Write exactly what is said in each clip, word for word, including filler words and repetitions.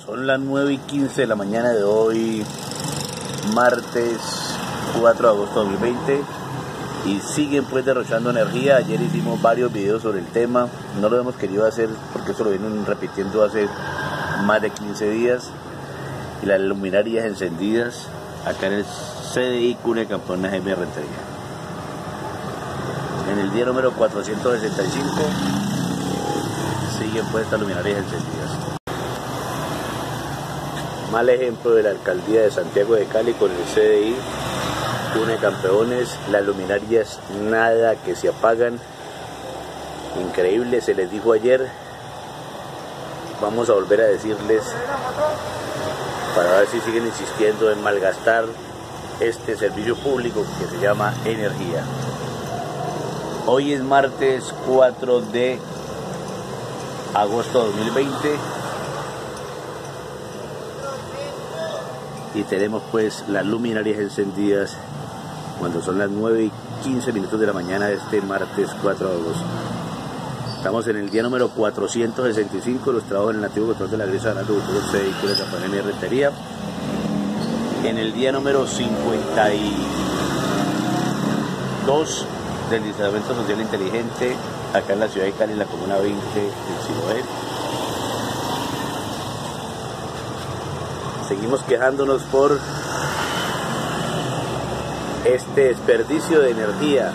Son las nueve y quince de la mañana de hoy, martes cuatro de agosto de dos mil veinte, y siguen pues derrochando energía. Ayer hicimos varios videos sobre el tema, no lo hemos querido hacer porque eso lo vienen repitiendo hace más de quince días, y las luminarias encendidas acá en el C D I Cune Campeones Jaime Rentería. En el día número cuatrocientos sesenta y cinco siguen pues estas luminarias encendidas. Mal ejemplo de la alcaldía de Santiago de Cali con el C D I Cune Campeones, las luminarias nada que se apagan. Increíble, se les dijo ayer, vamos a volver a decirles para ver si siguen insistiendo en malgastar este servicio público que se llama energía. Hoy es martes cuatro de agosto de dos mil veinte y tenemos pues las luminarias encendidas cuando son las nueve y quince minutos de la mañana de este martes cuatro de agosto. Estamos en el día número cuatrocientos sesenta y cinco de los trabajos en el nativo control de la grisa de Arnaldo Gutiérrez C D I Cune Campeones Jaime Rentería. En el día número cincuenta y dos del Distanciamiento Social Inteligente acá en la ciudad de Cali, en la comuna veinte del Siloé. Seguimos quejándonos por este desperdicio de energía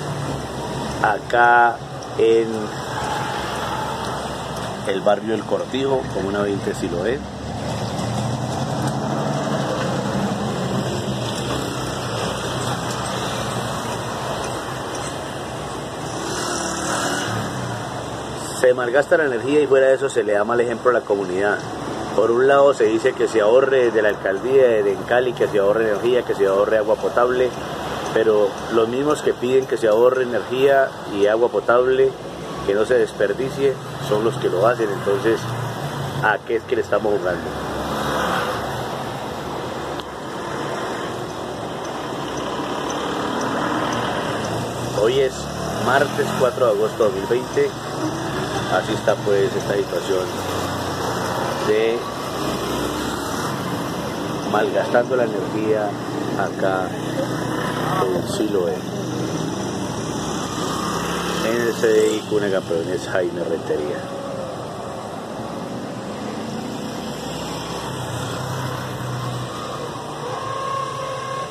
acá en el barrio El Cortijo, comuna veinte Siloé. Se malgasta la energía y fuera de eso se le da mal ejemplo a la comunidad. Por un lado se dice que se ahorre de la alcaldía de Cali, que se ahorre energía, que se ahorre agua potable, pero los mismos que piden que se ahorre energía y agua potable, que no se desperdicie, son los que lo hacen. Entonces, ¿a qué es que le estamos jugando? Hoy es martes cuatro de agosto de dos mil veinte. Así está pues esta situación de malgastando la energía acá en Siloé, en el C D I Cune Campeones Jaime Rentería.